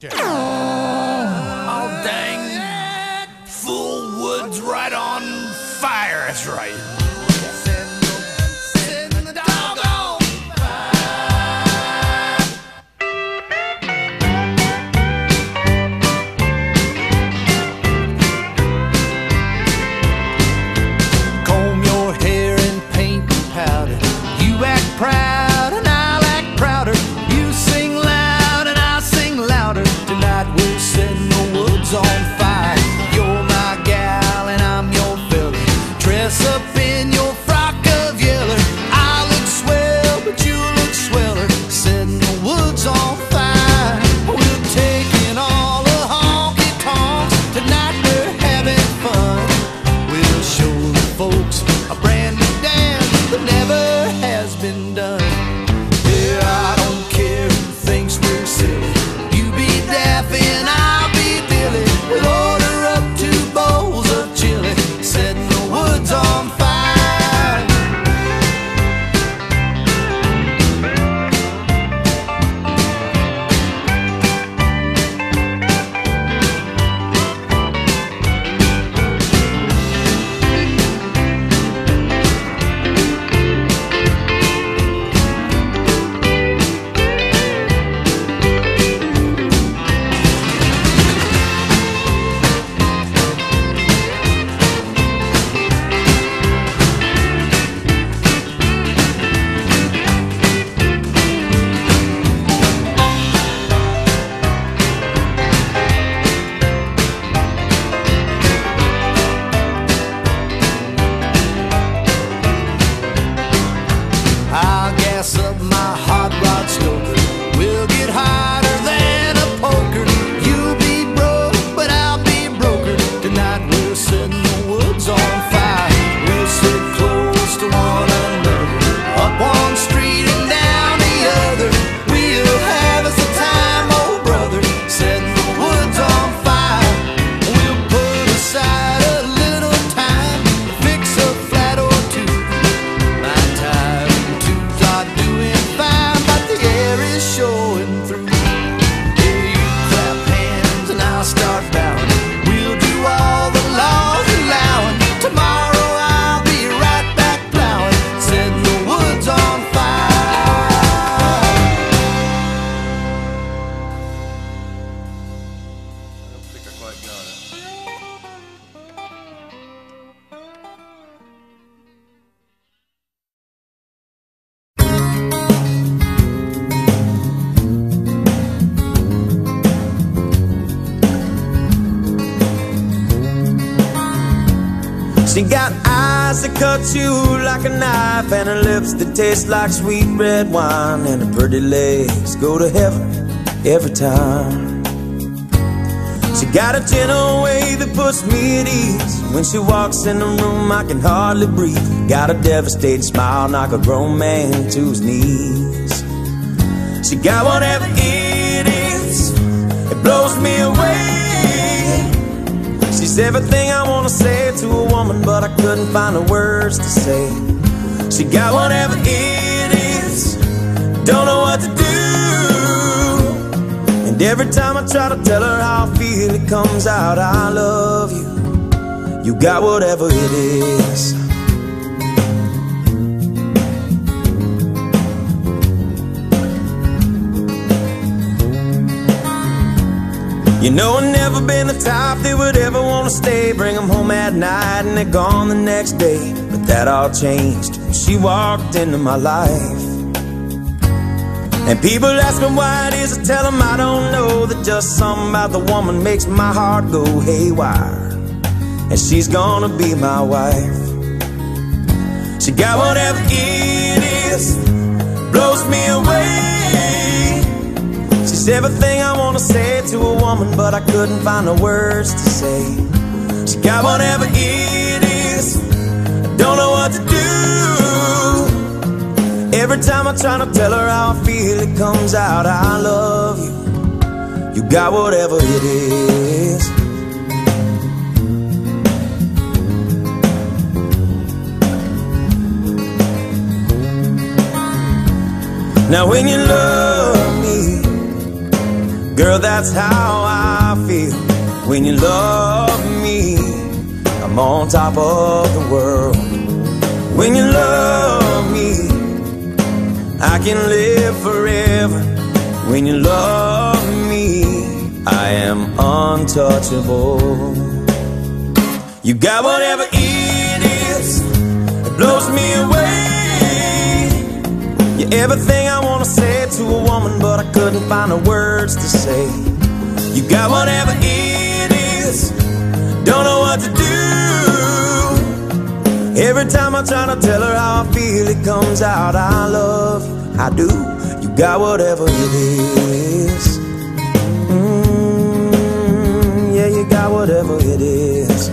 Oh, dang. Full woods right on fire. That's right. Comb your hair and paint and powder. You act proud and I'll act prouder. You sing loud and I'll sing louder. Tonight we're setting the woods on fire. You're my gal and I'm your fella. Dress up in your frock of yeller. I look swell but you look sweller. Setting the woods on fire. We're taking all the honky tonks. Tonight we're having fun. We'll show the folks a brand new dance that never has been done. Yeah, I don't care who thinks we're silly. You be Daffy and I'll be Billy. We'll order up 2 bowls of chili, setting the woods on fire. I'll gas up my hot rod stoker. We'll get hotter than a poker. You'll be broke, but I'll be broker. Tonight we're setting the woods on fire. We'll sit close to one another, up one street and down the other. We'll have us a time, oh brother, setting the woods on fire. We'll put aside a little time to fix a flat or two. My time are doing fine, but the air is showing through. Yeah, you clap hands and I'll start bowing. We'll do all the laws allowing. Tomorrow I'll be right back plowing, setting the woods on fire. I don't think I quite got it. She got eyes that cut you like a knife, and her lips that taste like sweet red wine, and her pretty legs go to heaven every time. She got a gentle way that puts me at ease. When she walks in the room I can hardly breathe. Got a devastating smile, knock a grown man to his knees. She got whatever it is, it blows me away. She's everything I wanna say to a woman, but I couldn't find the words to say. She got whatever it is, don't know what to do. And every time I try to tell her how I feel, it comes out, I love you. You got whatever it is. You know I've never been the type that would ever want to stay, bring them home at night and they're gone the next day. But that all changed when she walked into my life. And people ask me why it is, I tell them I don't know. That just something about the woman makes my heart go haywire. And she's gonna be my wife. She got whatever it is, blows me away. She's everything I wanna say to a woman, but I couldn't find the words to say. She got whatever it is, don't know what to do. Every time I try to tell her how I feel, it comes out, I love you. You got whatever it is. Now when you love me, Girl, that's how I feel when you love me. I'm on top of the world. When you love me, I can live forever. When you love me, I am untouchable. You got whatever it is that blows me away. You're everything I wanna say to a woman, but I couldn't find the words to say. You got whatever it is, don't know what to do. Every time I try to tell her how I feel, it comes out, I love you, I do. You got whatever it is. Yeah, you got whatever it is.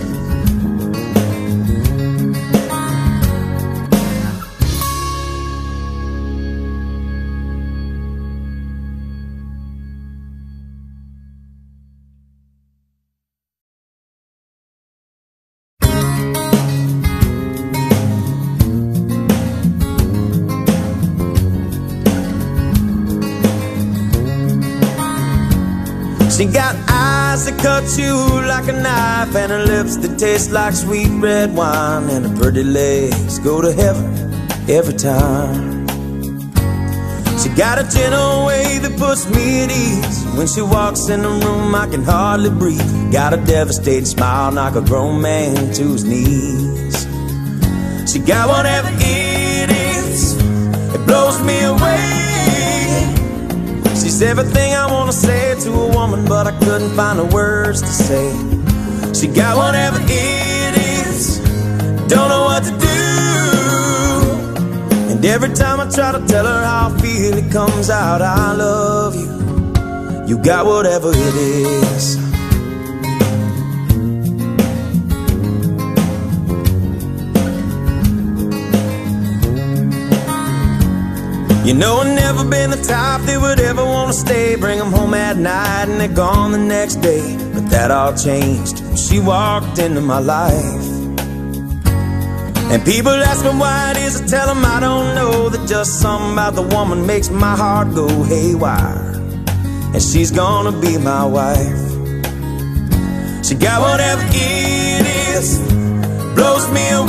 She got eyes that cut you like a knife, and her lips that taste like sweet red wine, and her pretty legs go to heaven every time. She got a gentle way that puts me at ease. When she walks in the room, I can hardly breathe. Got a devastating smile, knock a grown man to his knees. She got whatever it is, it blows me away. She's everything I wanna say to a woman, but I couldn't find the words to say. She got whatever it is, don't know what to do. And every time I try to tell her how I feel, it comes out, I love you. You got whatever it is. You know I've never been the type that would ever want to stay, bring them home at night and they're gone the next day. But that all changed when she walked into my life. And people ask me why it is, I tell them I don't know, that just something about the woman makes my heart go haywire. And she's gonna be my wife. She got whatever it is, blows me away.